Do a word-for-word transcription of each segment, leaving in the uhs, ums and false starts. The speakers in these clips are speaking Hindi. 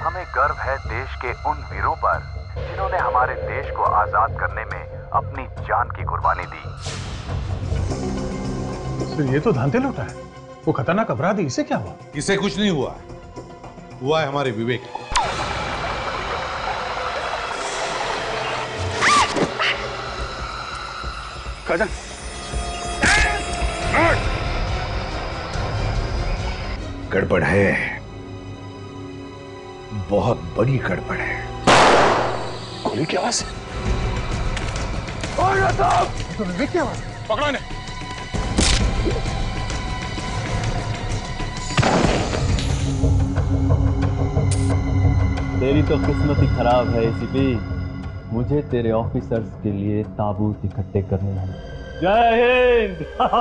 हमें गर्व है देश के उन वीरों पर जिन्होंने हमारे देश को आजाद करने में अपनी जान की कुर्बानी दी। तो ये तो धांधे लूटा है, वो खतरनाक अपराधी, इसे क्या हुआ? इसे कुछ नहीं हुआ, हुआ है हमारे विवेक को। काजल, गड़बड़ है, बहुत बड़ी गड़बड़ है। गोली की आवाज है। तो विवेक की आवाज है। पकड़ो इन्हें। तेरी तो किस्मत ही खराब है एसीपी, मुझे तेरे ऑफिसर्स के लिए ताबूत इकट्ठे करने हैं। जय हिंद।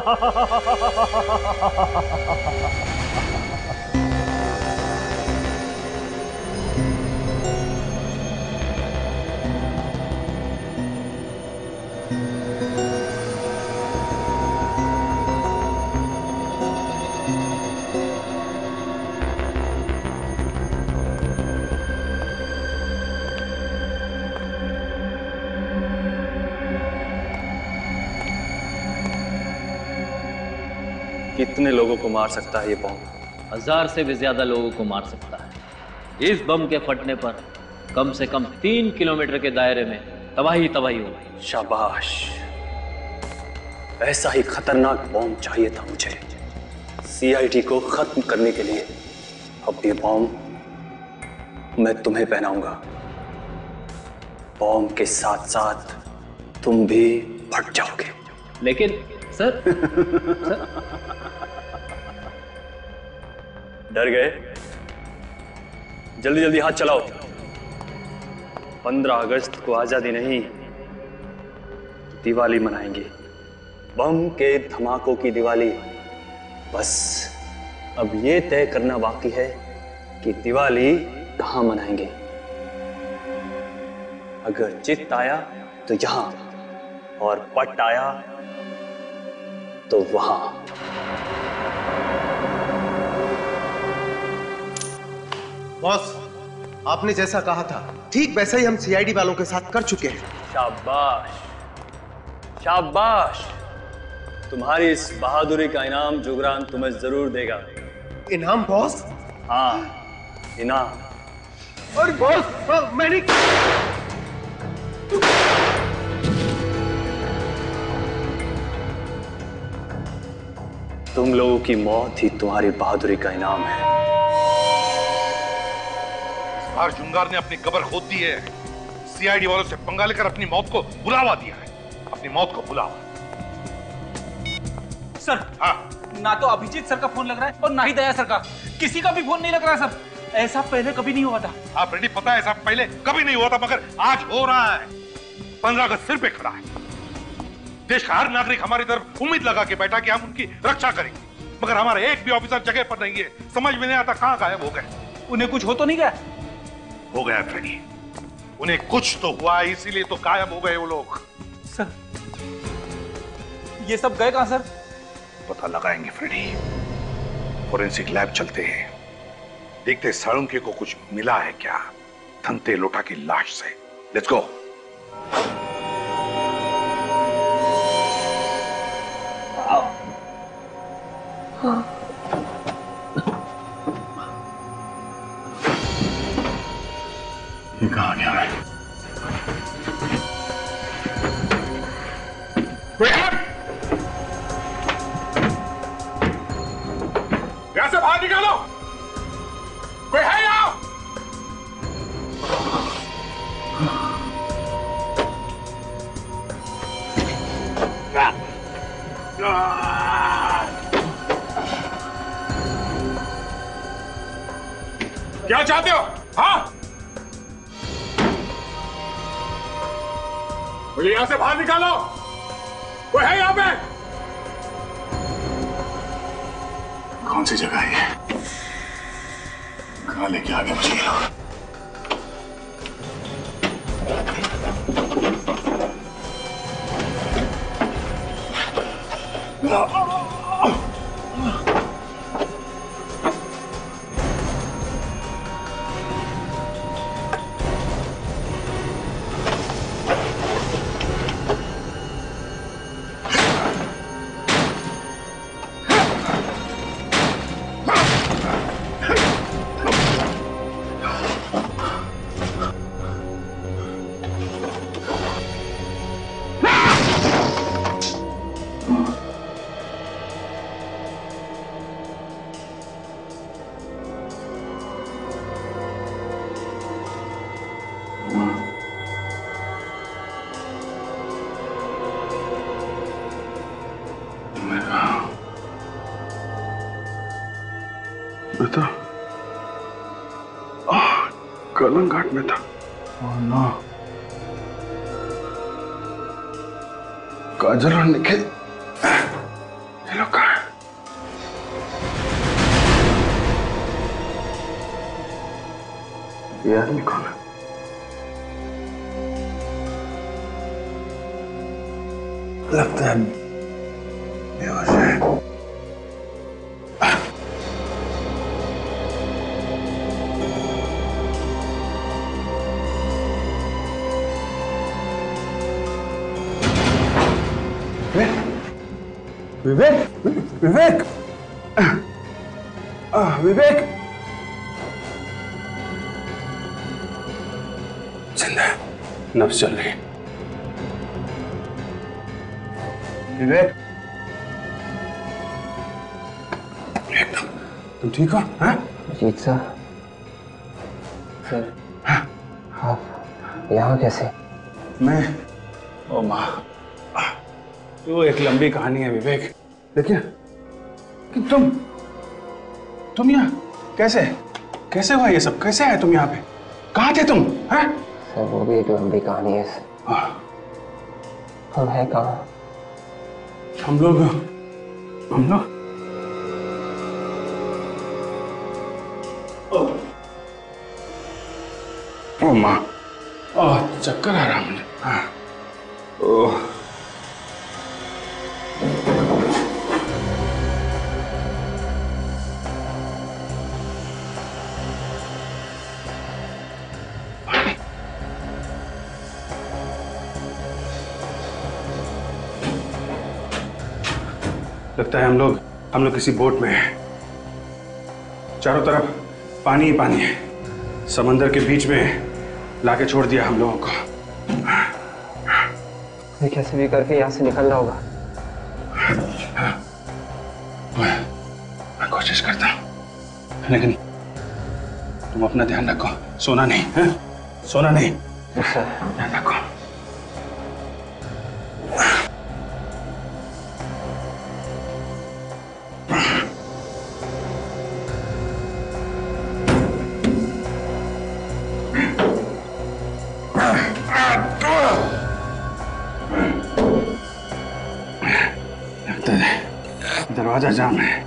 कितने लोगों को मार सकता है ये बम? हजार से भी ज्यादा लोगों को मार सकता है। इस बम के फटने पर कम से कम तीन किलोमीटर के दायरे में तबाही तबाही होगी। शाबाश, ऐसा ही खतरनाक बम चाहिए था मुझे सी आई डी को खत्म करने के लिए। अब ये बम मैं तुम्हें पहनाऊंगा, बम के साथ साथ तुम भी फट जाओगे। लेकिन सर, सर डर गए? जल्दी जल्दी हाथ चलाओ। पंद्रह अगस्त को आजादी नहीं, दिवाली मनाएंगे, बम के धमाकों की दिवाली। बस अब ये तय करना बाकी है कि दिवाली कहां मनाएंगे। अगर चित्त आया तो यहां, और पट आया तो वहां। बॉस, आपने जैसा कहा था ठीक वैसा ही हम सी आई डी वालों के साथ कर चुके हैं। शाबाश, शाबाश। तुम्हारी इस बहादुरी का इनाम जुगरान तुम्हें जरूर देगा। इनाम बॉस? हाँ, इनाम। और बॉस, मैंने तुम लोगों की मौत ही तुम्हारी बहादुरी का इनाम है। इस बार जुंगार ने अपनी कब्र खोद दी है। सी आई डी वालों से पंगा लेकर अपनी मौत को बुलावा दिया है, अपनी मौत को बुलावा। सर, हाँ? ना तो अभिजीत सर का फोन लग रहा है और ना ही दया सर का। किसी का भी फोन नहीं लग रहा है सर। ऐसा पहले कभी नहीं हुआ था। आप रेडी, पता है ऐसा पहले कभी नहीं हुआ था, मगर आज हो रहा है। पंद्रह अगस्त सिर पे खड़ा है। देश का हर नागरिक हमारी तरफ उम्मीद लगा के बैठा कि हम उनकी रक्षा करेंगे, मगर हमारा एक भी ऑफिसर जगह पर नहीं है। समझ में नहीं आता कहां गायब हो गए। उन्हें कुछ हो तो नहीं गया? हो गया फ्रेडी, उन्हें कुछ तो हुआ, इसीलिए तो गायब हो गए वो लोग। सर, ये सब गए कहां सर? पता लगाएंगे फ्रेडी, फोरेंसिक लैब चलते हैं, देखते साळुंके को कुछ मिला है क्या धनते लोटा की लाश से। Let's go. ये कहाँ गया है? यहां से बाहर निकालो, कोई है यहाँ? क्या चाहते हो? हाँ, मुझे यहां से बाहर निकालो, कोई है यहाँ पे? कौन सी जगह है? कहाँ लेके आ गए मुझे? मैं तो कलंग घाट में था। ओह नो, काजल और निखिल ये लोग कहाँ हैं? ये आदमी कौन है? लगता है बेहोश है। विवेक, विवेक, विवेक जिंदा है, नब्ज चल रही है। विवेक, एकदम तुम ठीक हो? हाँ? जीत साहब, सर, हाँ? आप यहाँ कैसे? मैं, ओ माँ, वो एक लंबी कहानी है विवेक, लेकिन कि तुम तुम यहाँ कैसे कैसे हुआ ये सब? कैसे आए तुम यहाँ पे? कहाँ थे तुम? हैं? सर वो भी एक लंबी कहानी है सर। हम हैं कहाँ? हम लोग हम लोग ओ माँ, ओह चक्कर आ रहा मुझे। हाँ, ओह लगता है हम लोग हम लोग किसी बोट में हैं। चारों तरफ पानी ही पानी है। समंदर के बीच में लाके छोड़ दिया हम लोगों को। हमें कैसे भी करके यहाँ से निकलना होगा। मैं, मैं कोशिश करता हूँ, लेकिन तुम अपना ध्यान रखो, सोना नहीं है? सोना नहीं, ध्यान रखो। दरवाजा जाम है।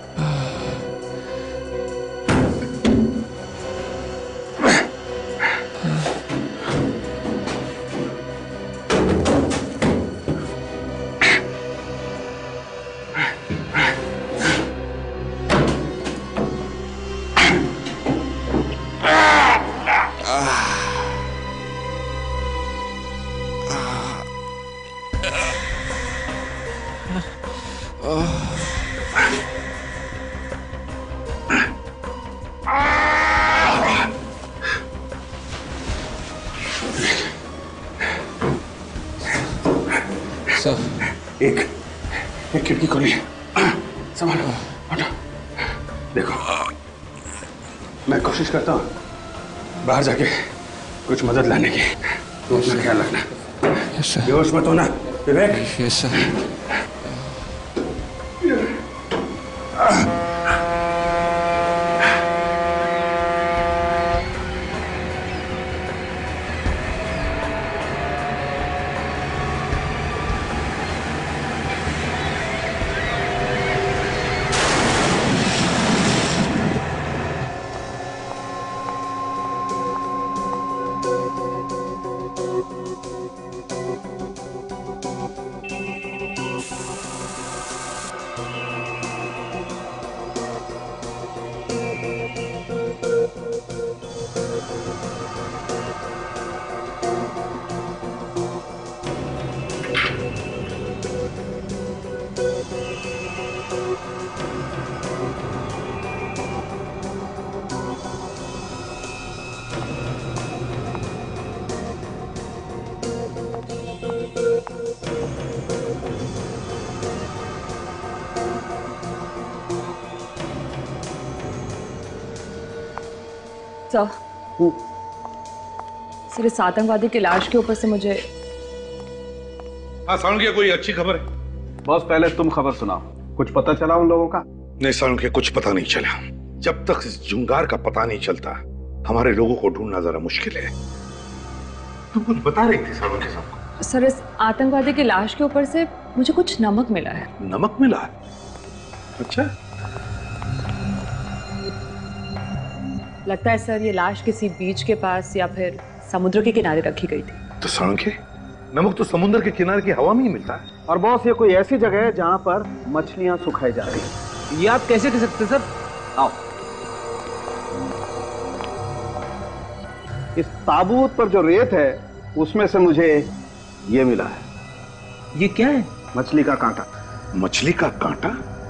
एक एक खिड़की खोली है, संभालो, हटो। देखो, मैं कोशिश करता हूँ बाहर जाके कुछ मदद लाने की। तुम अपना ख्याल रखना, बेहोश मत होना Vivek. Yes sir. Sir, sir इस आतंकवादी की लाश के ऊपर से मुझे हाँ सालुंखिया, कोई अच्छी खबर है? बॉस पहले तुम खबर सुनाओ, कुछ पता चला उन लोगों का? नहीं सालुंखिया, कुछ पता नहीं चला। जब तक इस जुंगार का पता नहीं चलता हमारे लोगों को ढूंढना जरा मुश्किल है। तुम कुछ बता रही थी सर के साथ। सर, इस आतंकवादी की लाश के ऊपर से मुझे कुछ नमक मिला है। नमक मिला है? अच्छा। लगता है सर ये लाश किसी बीच के पास या फिर समुद्र के किनारे रखी गई थी। तो सड़के नमक तो समुद्र के किनारे की हवा में ही मिलता है। और बॉस, ये कोई ऐसी जगह है जहां पर मछलियां सुखाई जा रही हैं। ये आप कैसे कह सकते सर? आओ। इस ताबूत पर जो रेत है उसमें से मुझे ये मिला है। ये क्या है? मछली का कांटा। मछली का कांटा?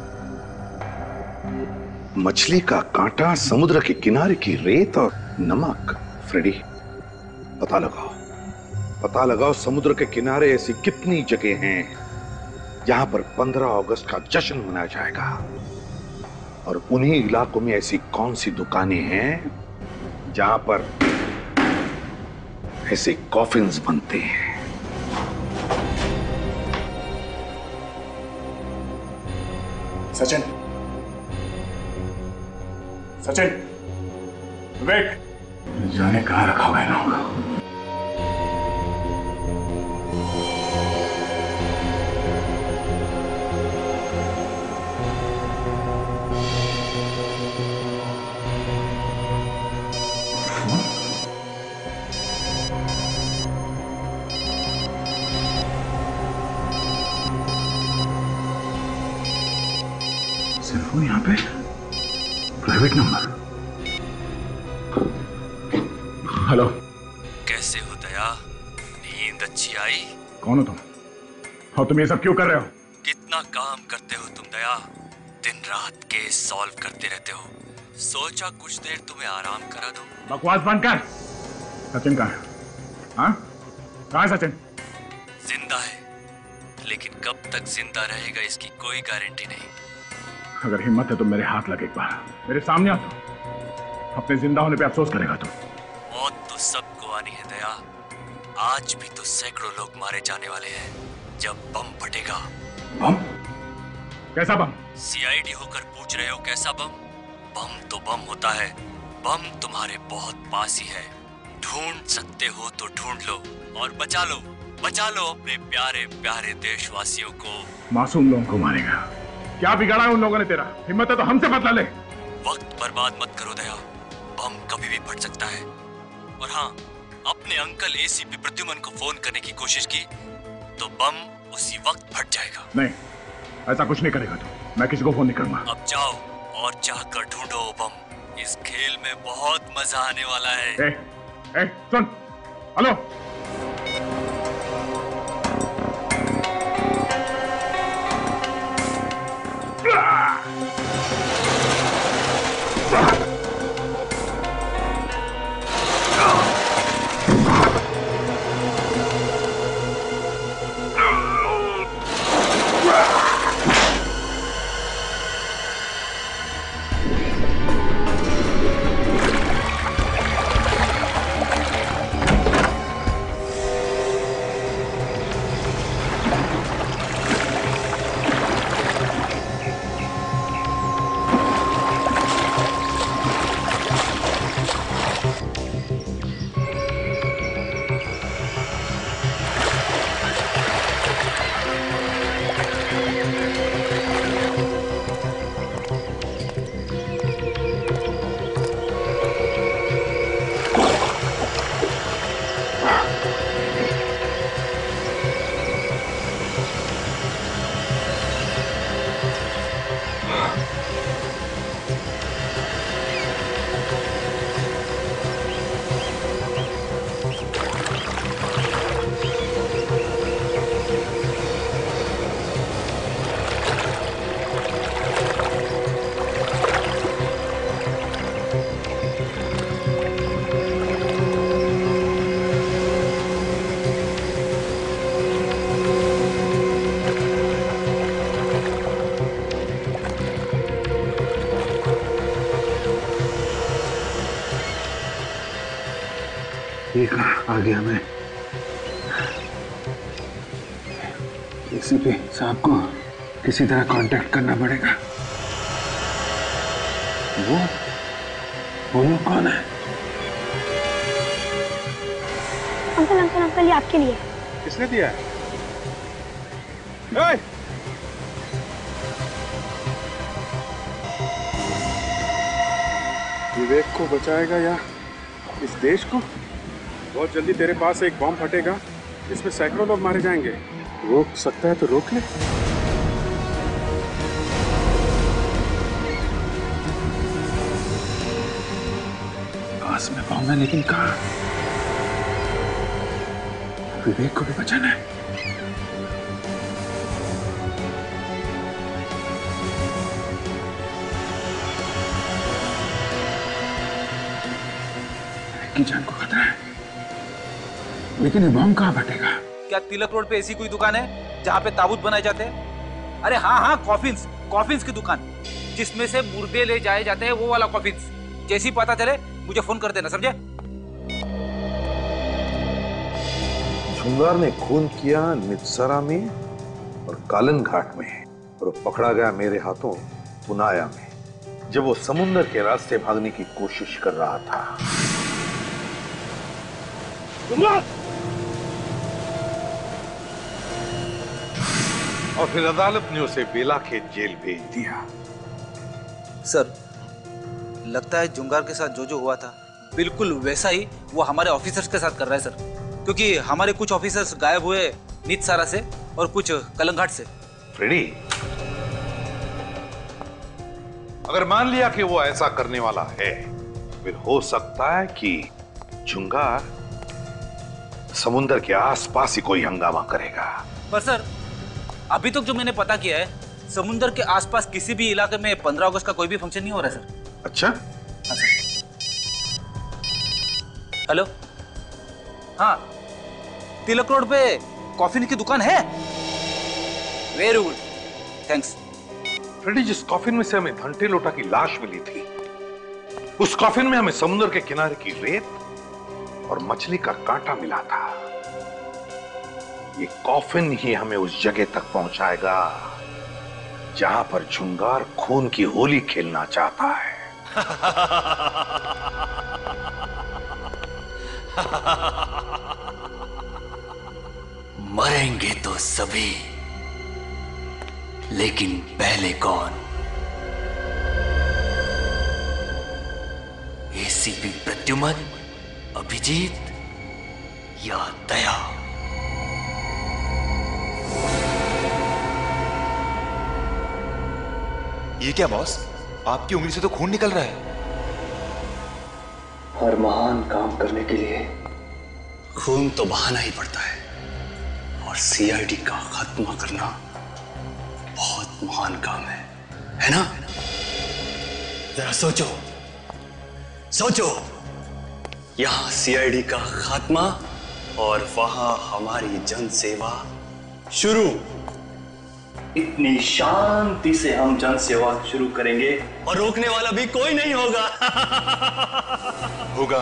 मछली का कांटा, समुद्र के किनारे की रेत और नमक। फ्रेडी, पता लगाओ, पता लगाओ समुद्र के किनारे ऐसी कितनी जगह हैं जहां पर पंद्रह अगस्त का जश्न मनाया जाएगा, और उन्हीं इलाकों में ऐसी कौन सी दुकानें हैं जहां पर ऐसे कॉफिन्स बनते हैं। सचिन, सचिन, विवेक, जाने कहां रखा हुआ है ना? सिर्फ यहाँ पे प्राइवेट नंबर। हेलो, कैसे हो दया? नींद अच्छी आई? कौन हो तुम? और तुम ये सब क्यों कर रहे हो? कितना काम करते हो तुम दया, दिन रात केस सॉल्व करते रहते हो। सोचा कुछ देर तुम्हें आराम करा दो। बकवास बंद कर। सचिन कहाँ है? हाँ? कहाँ है सचिन? जिंदा है, लेकिन कब तक जिंदा रहेगा इसकी कोई गारंटी नहीं। अगर हिम्मत है तो मेरे हाथ लगे, एक बार मेरे सामने आ तो। अपने जिंदा होने पे अफसोस करेगा तू। मौत तो सबको आनी है दया। आज भी तो सैकड़ों लोग मारे जाने वाले हैं जब बम फटेगा। बम? कैसा बम? सी आई डी होकर पूछ रहे हो कैसा बम? बम तो बम होता है। बम तुम्हारे बहुत पास ही है। ढूंढ सकते हो तो ढूंढ लो और बचा लो, बचा लो अपने प्यारे प्यारे देशवासियों को। मासूम लोगों को मारेगा? क्या बिगाड़ा है उन लोगों ने तेरा? हिम्मत है तो हमसे बदला ले। वक्त बर्बाद मत करो दया, बम कभी भी फट सकता है। और हाँ, अपने uncle A C P Pradyuman को फोन करने की कोशिश की तो बम उसी वक्त फट जाएगा। नहीं, ऐसा कुछ नहीं करेगा तू। मैं किसी को फोन नहीं करूंगा। अब जाओ और जाकर ढूंढो बम। इस खेल में बहुत मजा आने वाला है। ए, ए, सुन, हेलो, ये कहाँ आ गया मैं? ए सी पी साहब को किसी तरह कांटेक्ट करना पड़ेगा। वो बोलो कौन है? अंकल अंकल अंकल, ये आपके लिए। किसने दिया है? ए! विवेक को बचाएगा या इस देश को? बहुत जल्दी तेरे पास एक बॉम्ब फटेगा जिसमें सैकड़ों लोग मारे जाएंगे। रोक सकता है तो रोक ले। पास में बॉम्ब है लेकिन कहाँ? विवेक को भी बचाना है। की जान को खतरा है, लेकिन ये बम कहाँ फटेगा? क्या तिलक रोड पे ऐसी कोई दुकान है जहाँ पे ताबूत बनाए जाते हैं? अरे हाँ हाँ, कॉफिन्स कॉफिन्स की दुकान, जिसमें से मुर्दे ले जाए जाते हैं, वो वाला कॉफिन्स। जैसी पता चले मुझे फोन कर देना, समझे? जुंगार ने खून किया नित्सरा में और कालन घाट में, और पकड़ा गया मेरे हाथों पुनाया में, जब वो समुद्र के रास्ते भागने की कोशिश कर रहा था। और फिर अदालत ने उसे बेला के जेल भेज दिया। सर, लगता है जुंगार के साथ जो जो हुआ था बिल्कुल वैसा ही वो हमारे ऑफिसर्स के साथ कर रहा है सर, क्योंकि हमारे कुछ ऑफिसर्स गायब हुए नित्सारा से और कुछ कलंघाट से। फ्रेडी, अगर मान लिया कि वो ऐसा करने वाला है, फिर हो सकता है कि जुंगार समुद्र के आसपास ही कोई हंगामा करेगा। पर सर, अभी तक जो मैंने पता किया है, समुद्र के आसपास किसी भी इलाके में पंद्रह अगस्त का कोई भी फंक्शन नहीं हो रहा है सर। अच्छा? हाँ सर। हेलो, हाँ, तिलक रोड पे कॉफिन की दुकान है। Very good, thanks. फ्रेडी, जिस कॉफिन में से हमें घंटे लोटा की लाश मिली थी, उस कॉफिन में हमें समुद्र के किनारे की रेत और मछली का कांटा मिला था। ये कॉफिन ही हमें उस जगह तक पहुंचाएगा जहां पर जुंगार खून की होली खेलना चाहता है। मरेंगे तो सभी, लेकिन पहले कौन? एसीपी प्रद्युमन, अभिजीत या दया? ये क्या बॉस, आपकी उंगली से तो खून निकल रहा है। हर महान काम करने के लिए खून तो बहाना ही पड़ता है, और सीआईडी का खात्मा करना बहुत महान काम है, है ना? जरा सोचो, सोचो, यहां सीआईडी का खात्मा और वहां हमारी जन सेवा शुरू। इतनी शांति से हम जन सेवा शुरू करेंगे और रोकने वाला भी कोई नहीं होगा। होगा।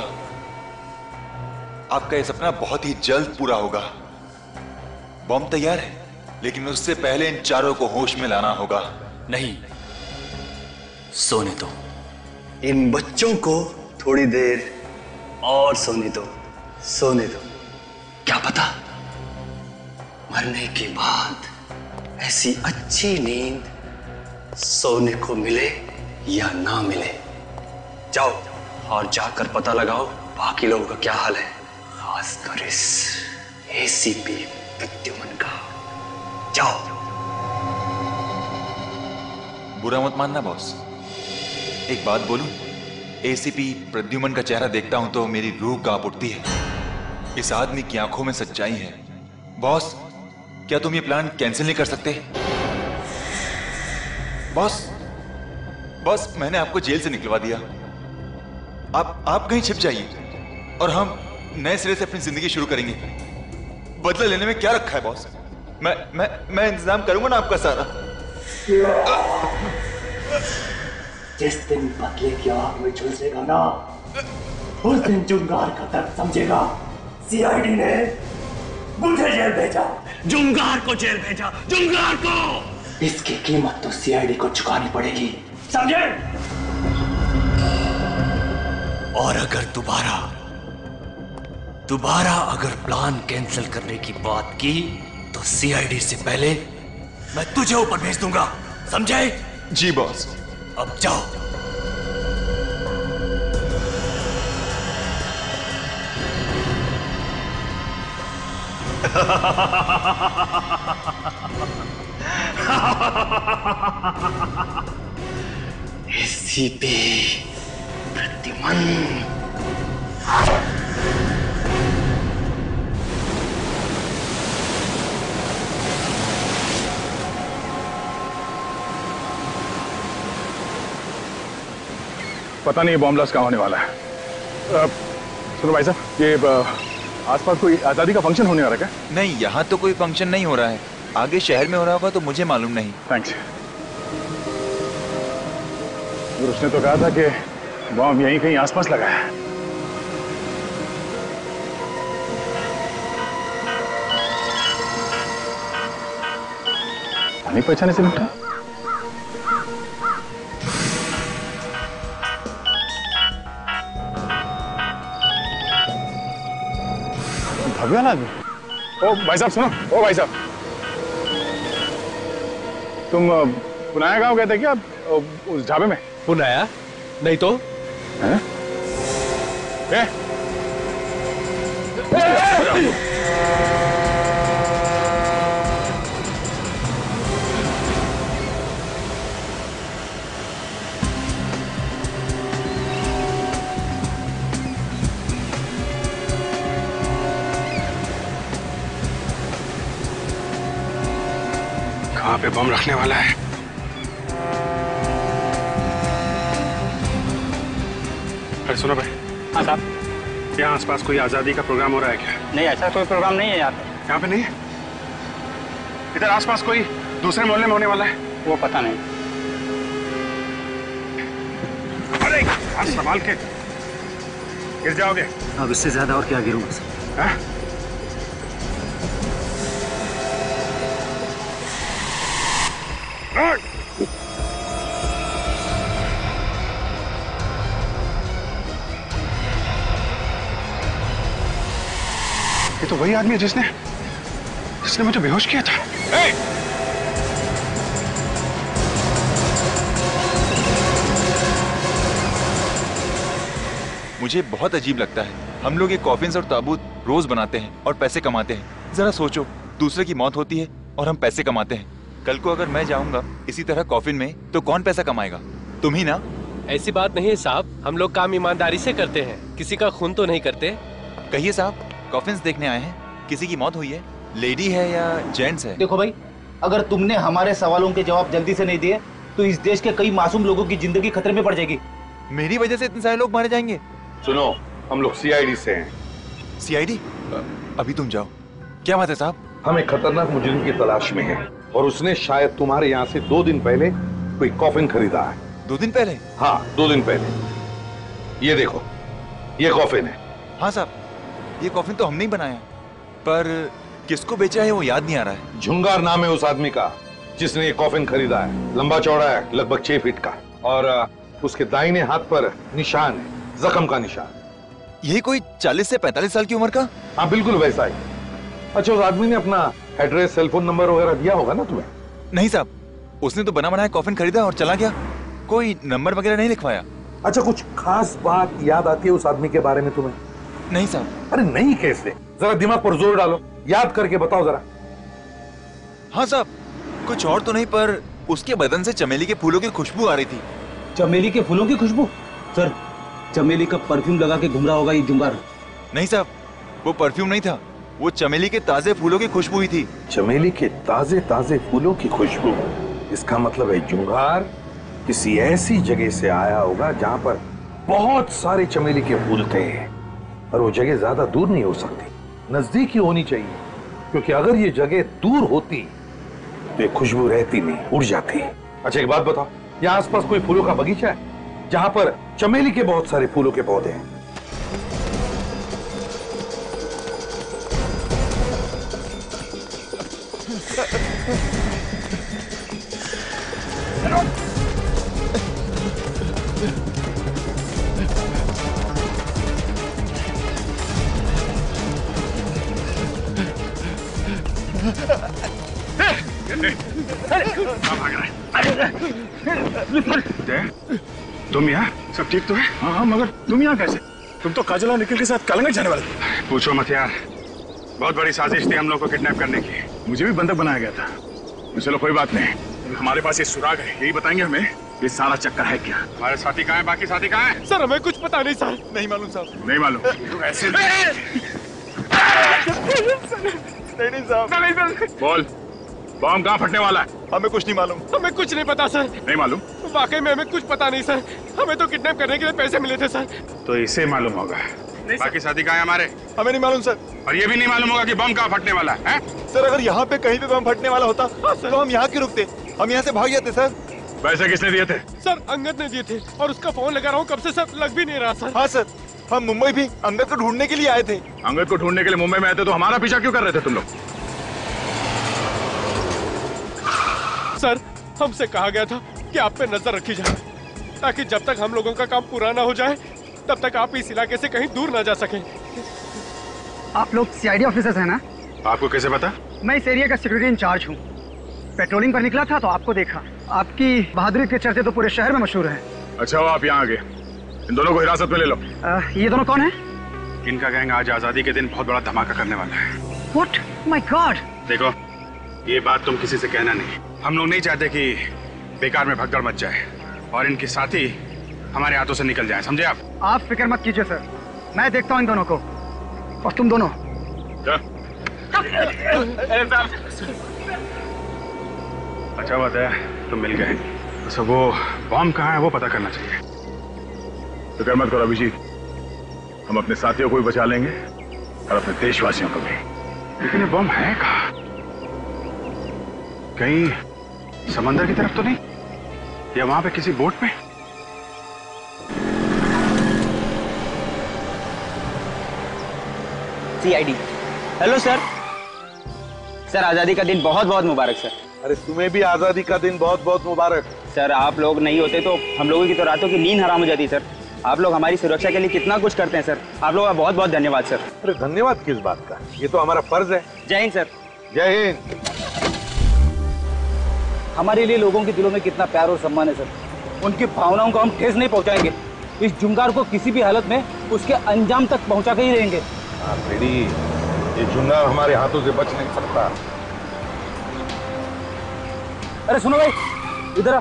आपका ये सपना बहुत ही जल्द पूरा होगा। बॉम्ब तैयार है, लेकिन उससे पहले इन चारों को होश में लाना होगा। नहीं, सोने दो इन बच्चों को, थोड़ी देर और सोने दो, सोने दो। क्या पता मरने के बाद ऐसी अच्छी नींद सोने को मिले या ना मिले। जाओ और जाकर पता लगाओ बाकी लोगों का क्या हाल है, खासकर इस एसीपी प्रद्युमन का। जाओ। बुरा मत मानना बॉस, एक बात बोलूं, एसीपी प्रद्युमन का चेहरा देखता हूं तो मेरी रूह कांप उठती है। इस आदमी की आंखों में सच्चाई है। बॉस, क्या तुम ये प्लान कैंसिल नहीं कर सकते? बॉस, बॉस, मैंने आपको जेल से निकलवा दिया। आप आप कहीं छिप जाइए और हम नए सिरे से अपनी जिंदगी शुरू करेंगे। बदला लेने में क्या रखा है बॉस? मैं मैं मैं इंतजाम करूंगा ना आपका सारा। जिस दिन बदले की आग में झुलसेगा ना, उस दिन जुंगार का दर्द समझेगा। सीआईडी ने मुझे जेल भेजा, जुंगार को जेल भेजा, जुंगार को। इसकी कीमत तो सीआईडी को चुकानी पड़ेगी, समझे? और अगर दोबारा दोबारा अगर प्लान कैंसिल करने की बात की तो सीआईडी से पहले मैं तुझे ऊपर भेज दूंगा, समझे? जी बॉस। अब जाओ। एसीपी प्रद्युमन। पता नहीं बॉम्ब ब्लास्ट कहाँ होने वाला है। आ, सुनो भाई साहब, ये आसपास कोई आजादी का फंक्शन होने वाला है क्या? नहीं, यहाँ तो कोई फंक्शन नहीं हो रहा है। आगे शहर में हो रहा होगा तो मुझे मालूम नहीं। थैंक्स। और उसने तो कहा था कि बॉम्ब यहीं कहीं आसपास लगा है। नहीं पहचाने से मिलता। भव्या ना। ओ भाई साहब सुनो, ओ भाई साहब, तुम पुनाया गांव गए थे क्या उस ढाबे में? पुनाया? नहीं तो। हैं? ए? कहाँ पे बम रखने वाला है? अरे सुनो भाई। हाँ साहब। यहाँ आसपास कोई आजादी का प्रोग्राम हो रहा है क्या? नहीं, ऐसा कोई प्रोग्राम नहीं है यहाँ पे। यहाँ पे नहीं है? इधर आसपास कोई दूसरे मोहल्ले में होने वाला है? वो पता नहीं। अरे हाथ संभाल के, गिर जाओगे। अब इससे ज्यादा और क्या गिरूंगा सर? हाँ? ये तो वही आदमी है जिसने जिसने मुझे बेहोश किया था। hey! मुझे बहुत अजीब लगता है। हम लोग ये कॉफिन्स और ताबूत रोज बनाते हैं और पैसे कमाते हैं। जरा सोचो, दूसरे की मौत होती है और हम पैसे कमाते हैं। कल को अगर मैं जाऊंगा इसी तरह कॉफिन में तो कौन पैसा कमाएगा? तुम ही ना। ऐसी बात नहीं है साहब, हम लोग काम ईमानदारी से करते हैं, किसी का खून तो नहीं करते। कहिए साहब, कॉफिन्स देखने आए हैं, किसी की मौत हुई है? लेडी है या जेंट्स है? देखो भाई, अगर तुमने हमारे सवालों के जवाब जल्दी से नहीं दिए तो इस देश के कई मासूम लोगों की जिंदगी खतरे में पड़ जाएगी। मेरी वजह से इतने सारे लोग मारे जाएंगे? सुनो, हम लोग सीआईडी से हैं। सीआईडी? अभी तुम जाओ। क्या बात है साहब? हम एक खतरनाक मुजरिम की तलाश में हैं और उसने शायद तुम्हारे यहाँ से दो दिन पहले कोई कॉफिन खरीदा है। दो दिन पहले? हाँ, दो दिन पहले। ये देखो, ये कॉफिन है। हाँ साहब, ये कॉफिन तो हमने ही बनाया, पर किसको बेचा है वो याद नहीं आ रहा है। झुंगार नाम है उस आदमी का जिसने ये कॉफिन खरीदा है। लंबा चौड़ा है, लगभग छह फीट का, और उसके दाहिने हाथ पर निशान है, जख्म का निशान। यही कोई चालीस से पैंतालीस साल की उम्र का? हाँ बिल्कुल वैसा ही। अच्छा, उस आदमी ने अपना एड्रेस, सेलफोन नंबर वगैरह दिया होगा ना तुम्हें? नहीं साहब, उसने तो बना बनाया कॉफिन खरीदा और चला गया, कोई नंबर वगैरह नहीं लिखवाया। अच्छा, कुछ खास बात याद आती है उस आदमी के बारे में तुम्हें? नहीं साहब। अरे नहीं कैसे? जरा दिमाग पर जोर डालो, याद करके बताओ जरा। हाँ साहब, कुछ और तो नहीं, पर उसके बदन से चमेली के फूलों की खुशबू आ रही थी। चमेली के फूलों की खुशबू? सर, चमेली का परफ्यूम लगा के घूम रहा होगा ये जुंगार। नहीं साहब, वो परफ्यूम नहीं था, वो चमेली के ताजे फूलों की खुशबू ही थी। चमेली के ताजे ताजे फूलों की खुशबू? इसका मतलब है जुंगार किसी ऐसी जगह से आया होगा जहां पर बहुत सारे चमेली के फूल थे, और वो जगह ज्यादा दूर नहीं हो सकती, नजदीक ही होनी चाहिए, क्योंकि अगर ये जगह दूर होती तो ये खुशबू रहती नहीं, उड़ जाती। अच्छा एक बात बताओ, यहाँ आसपास कोई फूलों का बगीचा है जहां पर चमेली के बहुत सारे फूलों के पौधे हैं? तुम यहाँ सब ठीक तो है? हाँ हाँ, मगर तुम यहाँ कैसे? तुम तो काजल और निखिल के साथ कालंगट जाने वाले थे। पूछो मत यार, बहुत बड़ी साजिश थी हम लोग को किडनैप करने की। मुझे भी बंधक बनाया गया था। चलो कोई बात नहीं, हमारे पास ये सुराग है, यही बताएंगे हमें ये सारा चक्कर है क्या। हमारे साथी कहाँ हैं? बाकी साथी कहाँ हैं? सर हमें कुछ पता नहीं सर। नहीं मालूम साहब। नहीं मालूम? तो ऐसे नहीं नहीं साहब। बोल, बॉम्ब कहाँ फटने वाला है? हमें कुछ नहीं मालूम। हमें कुछ नहीं पता सर। नहीं मालूम? वाकई में हमें कुछ पता नहीं सर। हमें तो किडनैप करने के लिए पैसे मिले थे सर। तो इसे मालूम होगा। बाकी साथी कहाँ हैं हमारे? हमें नहीं मालूम सर। और ये भी नहीं मालूम होगा कि बम कहाँ फटने वाला है? सर अगर यहाँ पे कहीं पे बम फटने वाला होता तो हम यहाँ क्यों रुकते? हम यहाँ से भाग जाते सर। पैसे किसने दिए थे? सर अंगद ने दिए थे और उसका फोन लगा रहा हूँ कब से सर, लग भी नहीं रहा सर। हाँ सर, हम मुंबई भी अंगद को ढूंढने के लिए आए थे। अंगद को ढूंढने के लिए मुंबई में आए थे तो हमारा पीछा क्यों कर रहे थे तुम लोग? सर हमसे कहा गया था कि आप पे नजर रखी जाए ताकि जब तक हम लोगों का काम पूरा ना हो जाए तब तक आप इस इलाके से कहीं दूर ना जा सकें। आप लोग सी आई डी ऑफिसर्स हैं ना? आपको कैसे पता? मैं इस एरिया का सिक्योरिटी इंचार्ज हूँ। पेट्रोलिंग पर निकला था तो आपको देखा। आपकी बहादुरी के चर्चे तो पूरे शहर में मशहूर हैं। अच्छा वो आप यहाँ आ गए, इन दोनों को हिरासत में ले लो। आ, ये दोनों कौन है? इनका गैंग आज आजादी के दिन बहुत बड़ा धमाका करने वाला है। What? My God! देखो ये बात तुम किसी से कहना नहीं। हम लोग नहीं चाहते कि बेकार में भगदड़ मच जाए और इनके साथी हमारे हाथों से निकल जाए, समझे आप? आप फिक्र मत कीजिए सर, मैं देखता हूँ इन दोनों को। और तुम दोनों अच्छा बात है तुम मिल गए। अच्छा वो बॉम्ब कहाँ है वो पता करना चाहिए। फिक्र मत करो अभिजीत, हम अपने साथियों को भी बचा लेंगे और अपने देशवासियों को भी। लेकिन ये बॉम्ब है कहाँ? कहीं समंदर की तरफ तो नहीं, या वहां पे किसी बोट में? C I D. Hello sir. Sir आजादी का दिन बहुत बहुत मुबारक सर। अरे तुम्हें भी आजादी का दिन बहुत बहुत मुबारक। सर आप लोग नहीं होते तो हम लोगों की तो रातों की नींद हराम हो जाती सर। आप लोग हमारी सुरक्षा के लिए कितना कुछ करते हैं सर, आप लोगों का बहुत बहुत धन्यवाद सर। अरे धन्यवाद किस बात का, ये तो हमारा फर्ज है। जय हिंद सर। जय हिंद। हमारे लिए लोगों के दिलों में कितना प्यार और सम्मान है सर। उनकी भावनाओं को हम ठेस नहीं पहुंचाएंगे। इस जुंगार को किसी भी हालत में उसके अंजाम तक पहुंचा के ही रहेंगे। हाँ फ्रेडी, ये जुंगार हमारे हाथों से बच नहीं सकता। अरे सुनो भाई, इधर आ।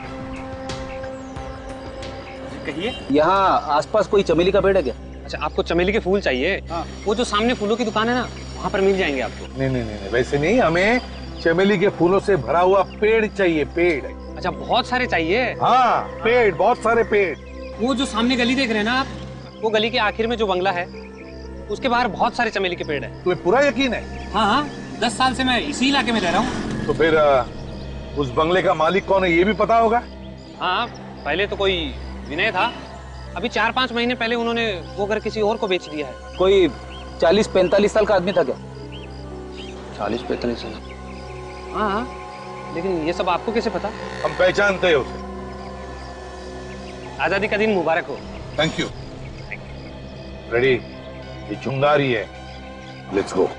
कहिए। यहाँ आसपास कोई चमेली का पेड़ है क्या? अच्छा आपको चमेली के फूल चाहिए? हाँ। वो जो सामने फूलों की दुकान है ना, वहाँ पर मिल जाएंगे आपको। नहीं नहीं नहीं वैसे नहीं, हमें चमेली के फूलों से भरा हुआ पेड़ चाहिए। पेड़? अच्छा बहुत सारे चाहिए? हाँ पेड़, बहुत सारे पेड़। वो जो सामने गली देख रहे हैं ना आप, वो गली के आखिर में जो बंगला है उसके बाहर बहुत सारे चमेली के पेड़ है। तुम्हें पूरा यकीन है? हाँ हाँ, दस साल से मैं इसी इलाके में रह रहा हूँ। तो फिर उस बंगले का मालिक कौन है ये भी पता होगा? हाँ पहले तो कोई विनय था, अभी चार पांच महीने पहले उन्होंने वो घर किसी और को बेच दिया है। कोई चालीस पैंतालीस साल का आदमी था क्या? चालीस पैंतालीस साल? हाँ हाँ, लेकिन ये सब आपको कैसे पता? हम पहचानते हैं उसे। आजादी का दिन मुबारक हो। Thank you. रेडी, ये जुंगारी है, लेट्स गो।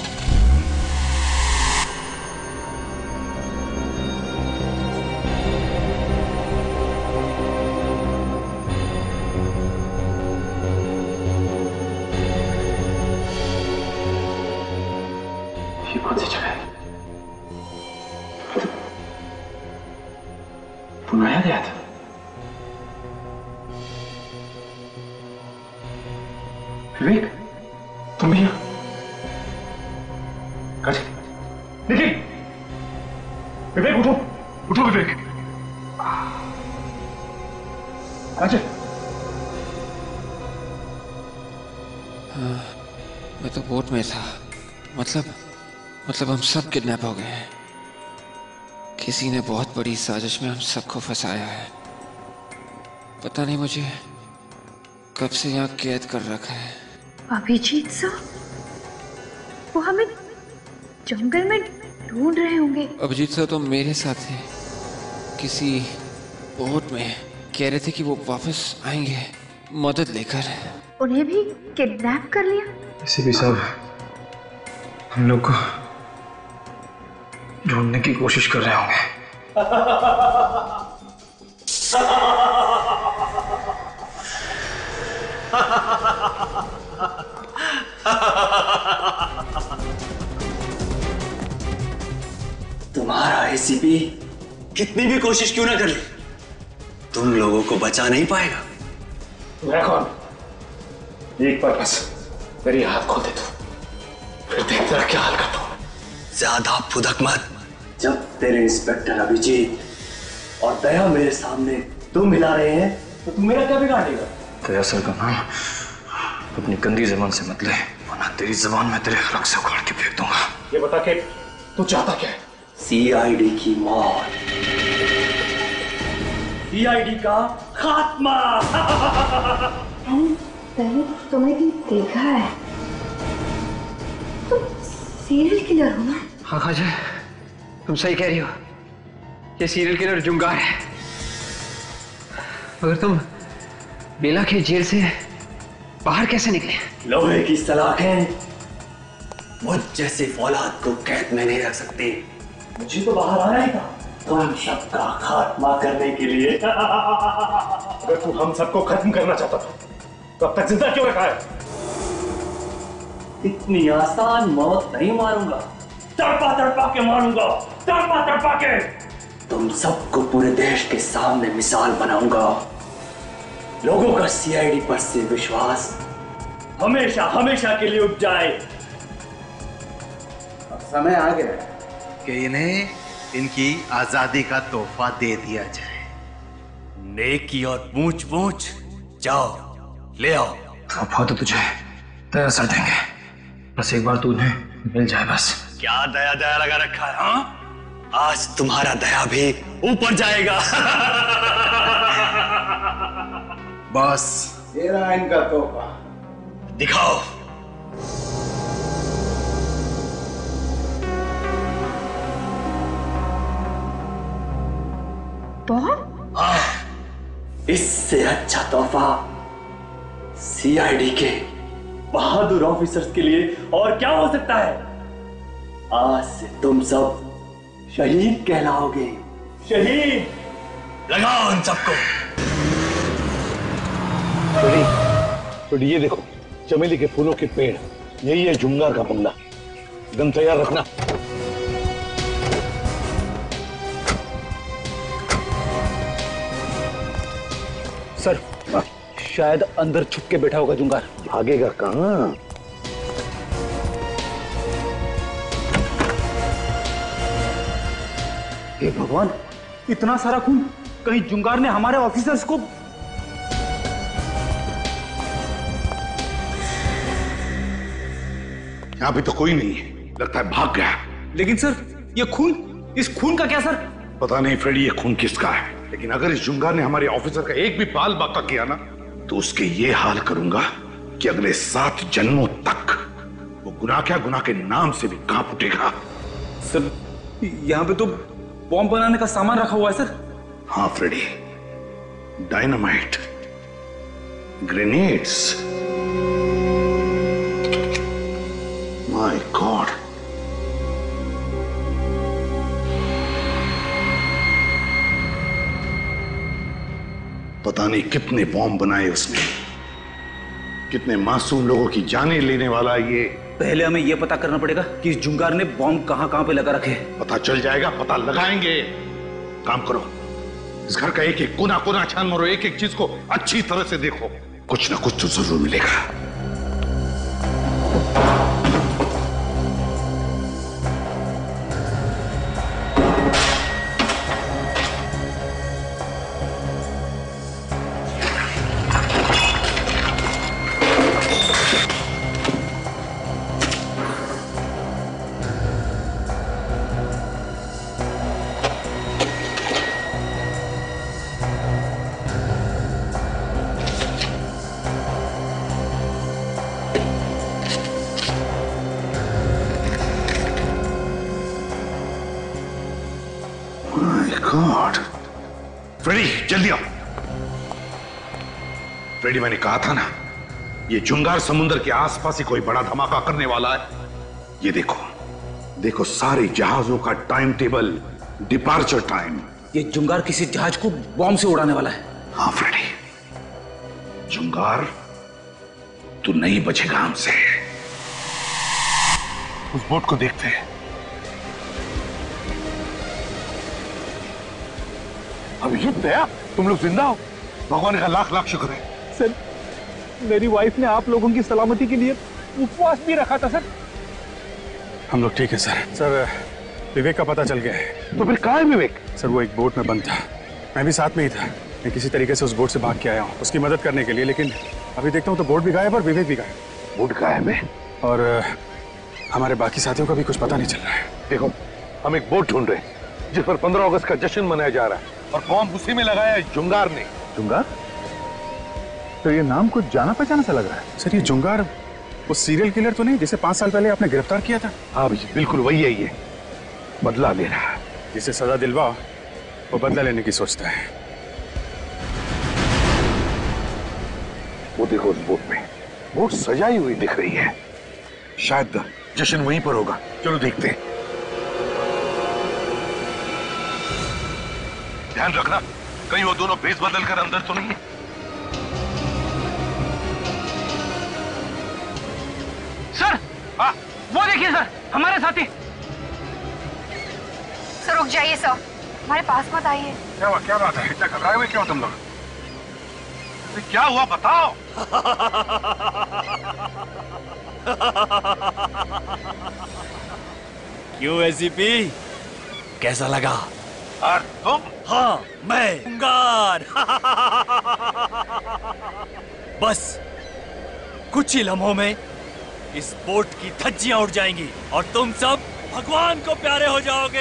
ये कौन सी जगह है? बनाया गया था। विवेक, तुम भी यहाँ? काजल, निखिल, विवेक उठो, उठो विवेक। काजल। हाँ, मैं तो बोट में था। मतलब मतलब हम सब किडनैप हो गए हैं। किसी ने बहुत बड़ी साजिश में हम सबको फंसाया है। पता नहीं मुझे कब से यहाँ कैद कर रखा है। अभिजीत सर, वो हमें जंगल में ढूंढ रहे होंगे। अभिजीत सर तो मेरे साथ थे, किसी बोट में। कह रहे थे कि वो वापस आएंगे मदद लेकर। उन्हें भी किडनैप कर लिया? ऐसे भी सब हम लोग को ढूंढने की कोशिश कर रहे होंगे। तुम्हारा एसीपी कितनी भी कोशिश क्यों ना कर ले, तुम लोगों को बचा नहीं पाएगा। मैं कौन? एक बार बस मेरी हाथ खोल दे तू, फिर देख तेरा क्या हाल करता हूं। ज्यादा फुदक मत। जब तेरे इंस्पेक्टर अभिजीत और दया मेरे सामने तुम मिला रहे हैं तो तू मेरा क्या बिगाड़ेगा? दया सर का नाम अपनी गंदी जबान से मत ले, वरना तेरी जबान में तेरे हलक से उखाड़ के फेंक दूंगा। ये बता के तू चाहता क्या है? सी आई डी की मौत, सी आई डी का खात्मा। मैंने तुम्हें भी देखा है, तुम सीरियल किलर हो ना? हाँ खाजा, तुम सही कह रही हो, ये सीरियल किलर जुंगार है। मगर तुम बेला के जेल से बाहर कैसे निकले? लोहे की सलाखें मुझ जैसे फौलाद को कैद में नहीं रख सकती। मुझे तो बाहर आना ही था, तुम सबका खात्मा करने के लिए। अगर तू हम सबको खत्म करना चाहता था तो अब तक जिंदा क्यों रखा है? इतनी आसान मौत नहीं मारूंगा, तड़पा तड़पा के मारूंगा, तड़पा तड़पा के। तुम सबको पूरे देश के सामने मिसाल बनाऊंगा। लोगों का सी आई डी पर से विश्वास हमेशा हमेशा के लिए उठ जाए। अब समय आ गया कि इन्हें इनकी आजादी का तोहफा दे दिया जाए। नेकी और पूछ पूछ, जाओ ले आओ। तोहफा तो तुझे दया सर देंगे, बस एक बार तू उन्हें मिल जाए बस। क्या दया दया लगा रखा है? हाँ? आज तुम्हारा दया भी ऊपर जाएगा। बस ये रहा इनका तोहफा, दिखाओ। बॉम्ब? हाँ, इससे अच्छा तोहफा सी आई डी के बहादुर ऑफिसर्स के लिए और क्या हो सकता है? आज से तुम सब शहीद कहलाओगे। शहीद। लगाओ उन सबको। तो ये देखो चमेली के फूलों के पेड़, यही है जुंगार का बंगला। गन तैयार रखना। सर, शायद अंदर छुप के बैठा होगा जुंगार। भागेगा कहां? हे भगवान, इतना सारा खून! कहीं जुंगार ने हमारे ऑफिसर्स को... यहां भी तो कोई नहीं है, लगता है भाग गया। लेकिन सर, ये खून, इस खून का क्या सर? पता नहीं फ्रेडी ये खून किसका है, लेकिन अगर इस जुंगार ने हमारे ऑफिसर का एक भी बाल बाका किया ना, तो उसके ये हाल करूंगा कि अगले सात जन्मों तक वो गुनाह क्या गुनाह के नाम से भी कांप उठेगा। सर, यहाँ पे तो बॉम्ब बनाने का सामान रखा हुआ है सर। हाँ Freddy, dynamite, grenades. My god, पता नहीं कितने बॉम्ब बनाए उसने, कितने मासूम लोगों की जानें लेने वाला ये। पहले हमें यह पता करना पड़ेगा कि इस जुंगार ने बॉम्ब कहां कहां पे लगा रखे। पता चल जाएगा, पता लगाएंगे। काम करो, इस घर का एक एक कोना कोना छान मारो, एक एक चीज को अच्छी तरह से देखो, कुछ ना कुछ तो जरूर मिलेगा। गॉड, फ्रेडी जल्दी आओ। फ्रेडी, मैंने कहा था ना, ये जुंगार समुद्र के आसपास ही कोई बड़ा धमाका करने वाला है। ये देखो, देखो सारे जहाजों का टाइम टेबल, डिपार्चर टाइम, ये जुंगार किसी जहाज को बॉम्ब से उड़ाने वाला है। हाँ फ्रेडी, जुंगार तू नहीं बचेगा हमसे। उस बोट को देखते हैं। अभिजीत दया, तुम लोग जिंदा हो, भगवान का लाख लाख शुक्र है। सर, मेरी वाइफ ने आप लोगों की सलामती के लिए उपवास भी रखा था सर। हम लोग ठीक है सर। सर, विवेक का पता चल गया है। तो फिर कहाँ है विवेक? सर, वो एक बोट में बंद था, मैं भी साथ में ही था। मैं किसी तरीके से उस बोट से भाग के आया हूँ उसकी मदद करने के लिए, लेकिन अभी देखता हूँ तो बोट भी गायब और विवेक भी गायब। बोट गायब है और हमारे बाकी साथियों का भी कुछ पता नहीं चल रहा है। देखो, हम एक बोट ढूंढ रहे हैं जिस पर पंद्रह अगस्त का जश्न मनाया जा रहा है, और बॉम्ब उसी में लगाया है जुंगार ने। जुंगार? तो ये नाम कुछ जाना पहचाना सा लग रहा है। सर, ये जुंगार वो सीरियल किलर तो नहीं जिसे पांच साल पहले आपने गिरफ्तार किया था? हाँ भैया, बिल्कुल वही है। ये बदला ले रहा है। जिसे सजा दिलवाओ वो बदला लेने की सोचता है। वो देखो, उस बोट में बोट सजाई हुई दिख रही है। शायद जश्न वहीं पर होगा। चलो देखते हैं। ध्यान रखना कहीं वो दोनों भेस बदल कर अंदर तो नहीं है। सर, हाँ, वो देखिए सर, हमारे साथी। सर रुक जाइए सर, हमारे पास मत आइए। क्या हुआ? क्या बात है? इतना घबराए हुए क्यों तुम लोग? क्या हुआ बताओ। क्यों एसीपी, कैसा लगा? और तुम? हाँ, मैं जुंगार। बस कुछ ही लम्हों में इस बोट की धज्जियां उड़ जाएंगी और तुम सब भगवान को प्यारे हो जाओगे।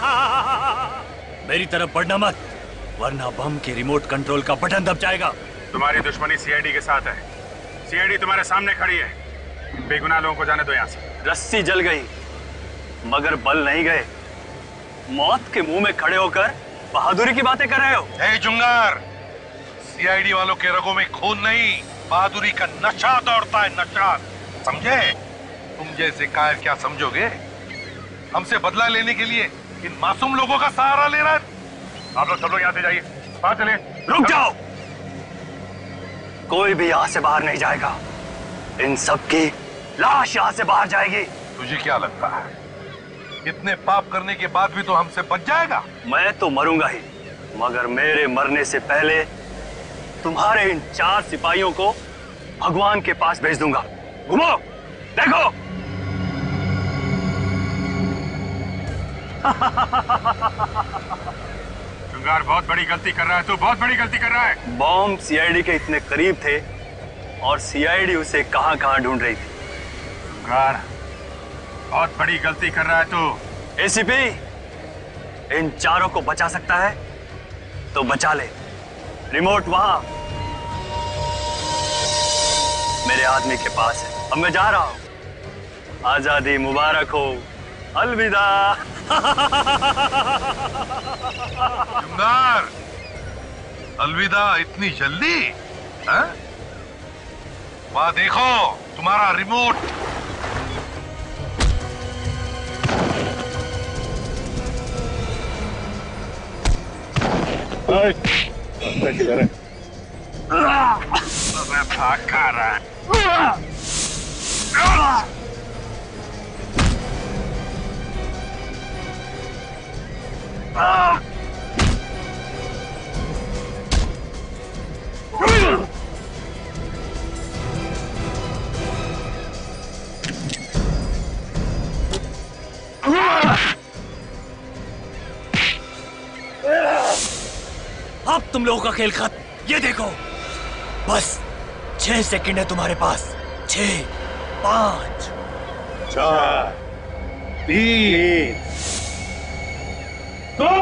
मेरी तरफ बढ़ना मत, वरना बम के रिमोट कंट्रोल का बटन दब जाएगा। तुम्हारी दुश्मनी सीआईडी के साथ है। सीआईडी तुम्हारे सामने खड़ी है। बेगुनाह लोगों को जाने दो यहाँ से। रस्सी जल गई मगर बल नहीं गए। मौत के मुंह में खड़े होकर बहादुरी की बातें कर रहे हो। हे जुंगार, सीआईडी वालों के रगों में खून नहीं, बहादुरी का नशा दौड़ता है, नशा। समझे? तुम जैसे कायर क्या समझोगे? हमसे बदला लेने के लिए इन मासूम लोगों का सहारा ले रहा है। आप लोग सब लोग यहाँ से जाइए, बाहर चलिए। रुक जाओ, कोई भी यहाँ से बाहर नहीं जाएगा। इन सब की लाश यहाँ से बाहर जाएगी। तुझे क्या लगता है इतने पाप करने के बाद भी तो हमसे बच जाएगा? मैं तो मरूंगा ही, मगर मेरे मरने से पहले तुम्हारे इन चार सिपाहियों को भगवान के पास भेज दूंगा। घुमो, देखो। जुंगार, बहुत बड़ी गलती कर रहा है तू, बहुत बड़ी गलती कर रहा है। बॉम्ब सीआईडी के इतने करीब थे और सीआईडी उसे कहां कहां ढूंढ रही थी। जुंगार, बहुत बड़ी गलती कर रहा है तू। एसीपी, इन चारों को बचा सकता है तो बचा ले। रिमोट वहां मेरे आदमी के पास है। अब मैं जा रहा हूं। आजादी मुबारक हो। अलविदा। जुंगार, अलविदा इतनी जल्दी? हाँ? वहां देखो तुम्हारा रिमोट। किधर है? भाग खा रहा है। अब तुम लोगों का खेल खत्म। ये देखो, बस छह सेकंड है तुम्हारे पास। छह, पांच, चार, तीन, दो।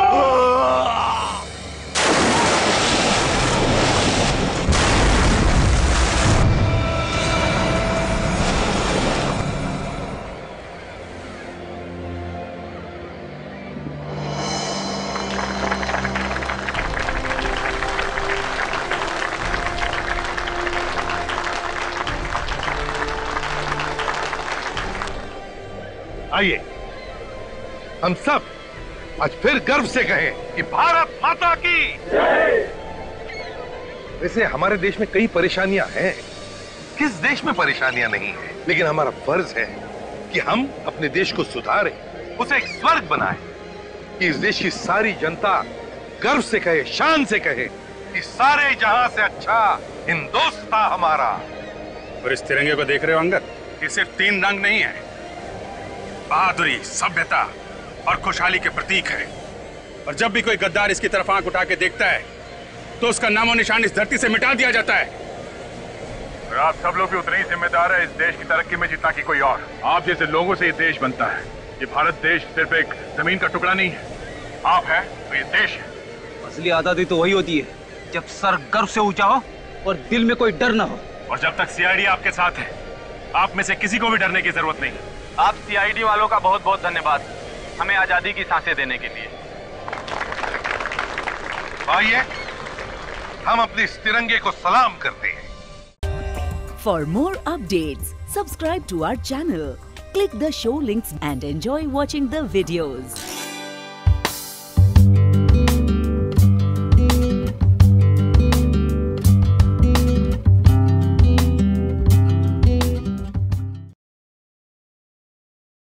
आइए, हम सब आज फिर गर्व से कहे कि भारत माता की जय। वैसे हमारे देश में कई परेशानियां हैं, किस देश में परेशानियां नहीं है, लेकिन हमारा फर्ज है कि हम अपने देश को सुधारें, उसे एक स्वर्ग बनाएं, कि इस देश की सारी जनता गर्व से कहे, शान से कहे कि सारे जहां से अच्छा हिंदुस्तान हमारा। और इस तिरंगे को देख रहे हो अंगद, ये सिर्फ तीन रंग नहीं है, बहादुरी, सभ्यता और खुशहाली के प्रतीक है। और जब भी कोई गद्दार इसकी तरफ आंख उठा के देखता है तो उसका नामो निशान इस धरती से मिटा दिया जाता है। और आप सब लोग भी उतने ही जिम्मेदार है इस देश की तरक्की में जितना कि कोई और। आप जैसे लोगों से ये देश बनता है। ये भारत देश सिर्फ एक जमीन का टुकड़ा नहीं है, आप है तो ये देश है। असली आजादी तो वही होती है जब सर गर्व से ऊंचा हो और दिल में कोई डर ना हो। और जब तक सी आई डी आपके साथ है, आप में से किसी को भी डरने की जरूरत नहीं। आप सी आई डी वालों का बहुत बहुत धन्यवाद, हमें आजादी की सांसें देने के लिए। आइए हम अपने इस तिरंगे को सलाम करते हैं। For more updates, subscribe to our channel, click the show links and enjoy watching the videos.